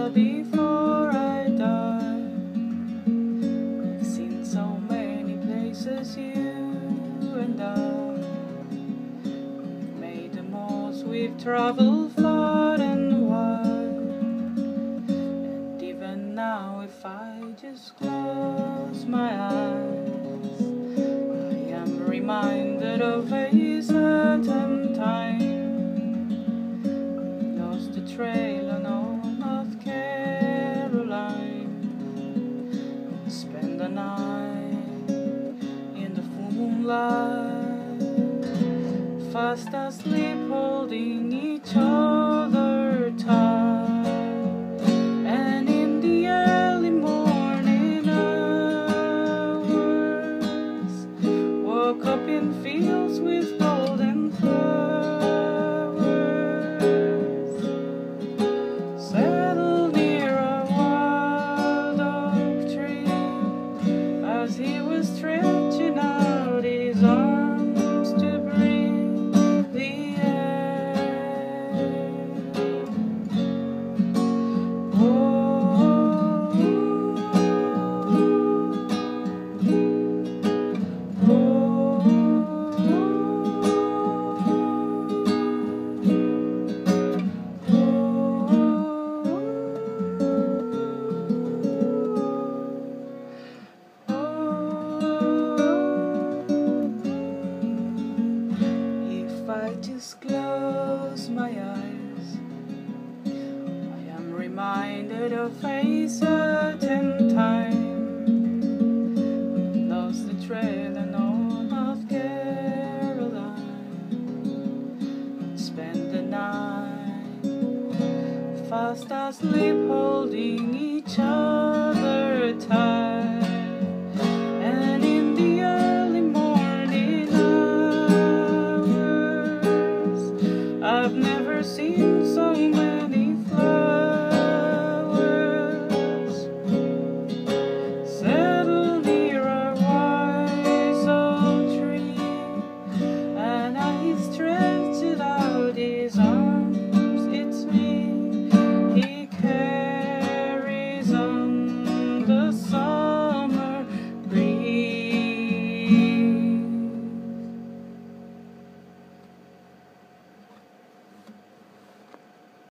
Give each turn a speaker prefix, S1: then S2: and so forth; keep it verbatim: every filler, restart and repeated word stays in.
S1: well before I die. We've seen so many places, you and I. We've made the most, we've traveled far and wide. And even now, if I just close my eyes, I am reminded of a certain time. We lost the trail on old North Carolina, and spent the night in the full moonlight, fast asleep holding each other tight. And in the early morning hours, woke up in fields with golden flowers, settled near a wild oak tree as he was stretching out his arms to breathe the air. Oh, if I just close my eyes, I am reminded of a certain time. We lost the trail in old North Carolina, and spent the night fast asleep holding each other tight.